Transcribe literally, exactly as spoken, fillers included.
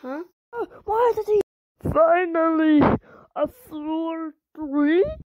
Huh? Why did he finally a floor three?